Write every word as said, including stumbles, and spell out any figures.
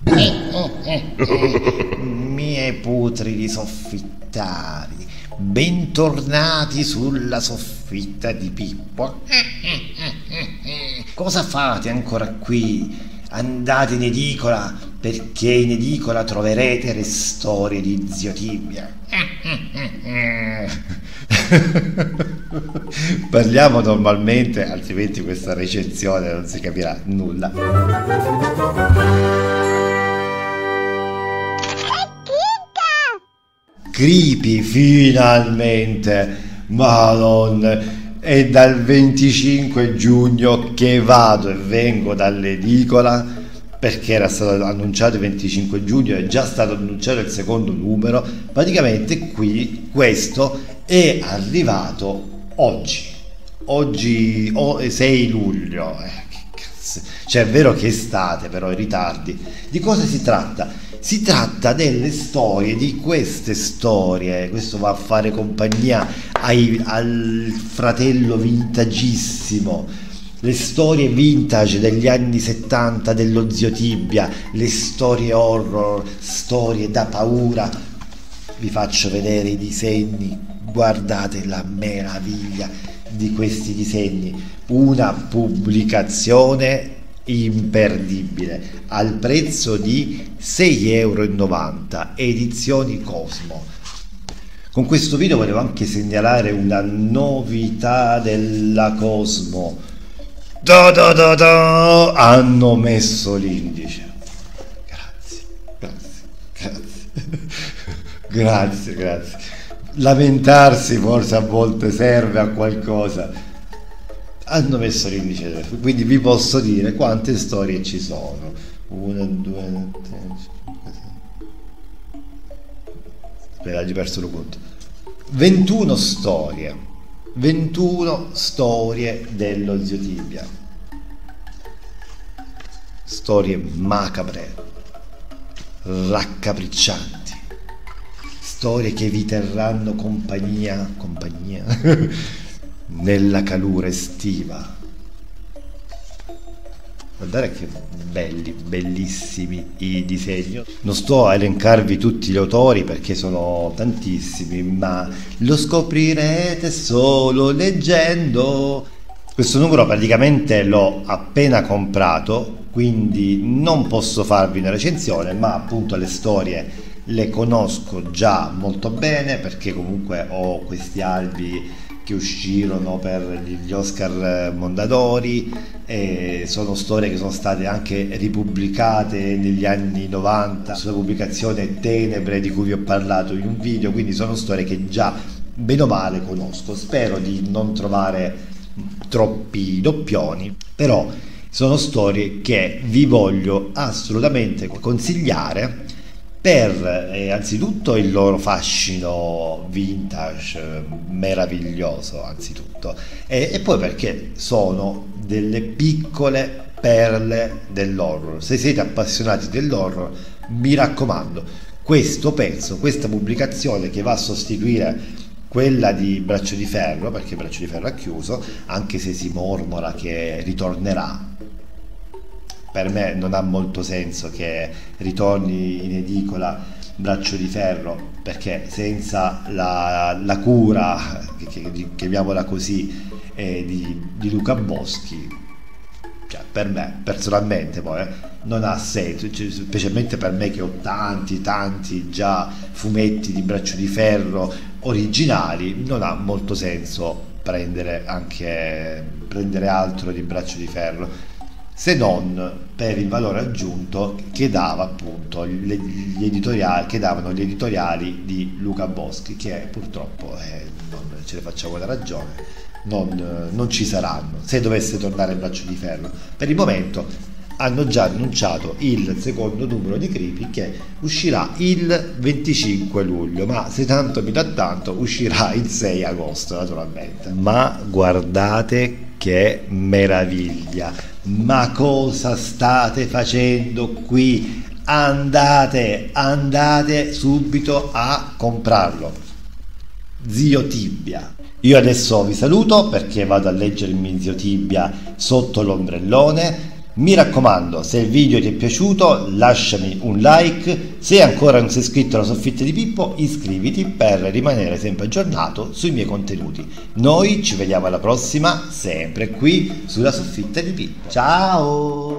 Miei putridi soffittari, bentornati sulla soffitta di Pippo. Cosa fate ancora qui? Andate in edicola, perché in edicola troverete le storie di Zio Tibia. Parliamo normalmente, altrimenti questa recensione non si capirà nulla. Creepy, finalmente! Madonna! È dal venticinque giugno che vado e vengo dall'edicola, perché era stato annunciato il venticinque giugno, è già stato annunciato il secondo numero. Praticamente qui questo è arrivato oggi oggi oh, sei luglio. Eh, che cazzo. Cioè è vero che è estate, però i ritardi. Di cosa si tratta? Si tratta delle storie, di queste storie. Questo va a fare compagnia ai, al fratello vintagissimo, le storie vintage degli anni settanta dello Zio Tibia, le storie horror, storie da paura. Vi faccio vedere i disegni, guardate la meraviglia di questi disegni, una pubblicazione imperdibile al prezzo di sei euro e novanta, edizioni Cosmo. Con questo video volevo anche segnalare una novità della Cosmo. Da da da da! Hanno messo l'indice. Grazie, grazie, grazie. Grazie, grazie. Lamentarsi forse a volte serve a qualcosa. Hanno messo l'indice, quindi vi posso dire quante storie ci sono. Una, due, tre, cinque, sei. Aspetta, ho perso il conto. ventuno storie. ventuno storie dello Zio Tibia. Storie macabre, raccapriccianti. Storie che vi terranno compagnia, compagnia nella calura estiva. Guardate che belli, bellissimi i disegni. Non sto a elencarvi tutti gli autori perché sono tantissimi, ma lo scoprirete solo leggendo. Questo numero praticamente l'ho appena comprato, quindi non posso farvi una recensione, ma appunto le storie le conosco già molto bene, perché comunque ho questi albi che uscirono per gli Oscar Mondadori, e sono storie che sono state anche ripubblicate negli anni novanta sulla pubblicazione Tenebre, di cui vi ho parlato in un video, quindi sono storie che già bene o male conosco. Spero di non trovare troppi doppioni, però sono storie che vi voglio assolutamente consigliare per eh, anzitutto il loro fascino vintage eh, meraviglioso, anzitutto, e, e poi perché sono delle piccole perle dell'horror. Se siete appassionati dell'horror, mi raccomando, questo pezzo, questa pubblicazione che va a sostituire quella di Braccio di Ferro, perché Braccio di Ferro ha chiuso, anche se si mormora che ritornerà. Per me non ha molto senso che ritorni in edicola Braccio di Ferro, perché senza la, la cura, che, che, chiamiamola così, eh, di, di Luca Boschi, cioè per me personalmente poi eh, non ha senso, cioè, specialmente per me che ho tanti tanti già fumetti di Braccio di Ferro originali. Non ha molto senso prendere anche prendere altro di Braccio di Ferro, se non per il valore aggiunto che dava appunto gli editoriali, che davano gli editoriali di Luca Boschi, che purtroppo eh, non ce ne facciamo la ragione, non, non ci saranno se dovesse tornare il Braccio di Ferro. Per il momento hanno già annunciato il secondo numero di Creepy, che uscirà il venticinque luglio, ma se tanto mi dà tanto uscirà il sei agosto naturalmente. Ma guardate che meraviglia! Ma cosa state facendo qui? Andate, andate subito a comprarlo. Zio Tibia. Io adesso vi saluto perché vado a leggermi Zio Tibia sotto l'ombrellone. Mi raccomando, se il video ti è piaciuto lasciami un like, se ancora non sei iscritto alla Soffitta di Pippo iscriviti per rimanere sempre aggiornato sui miei contenuti. Noi ci vediamo alla prossima, sempre qui sulla Soffitta di Pippo. Ciao!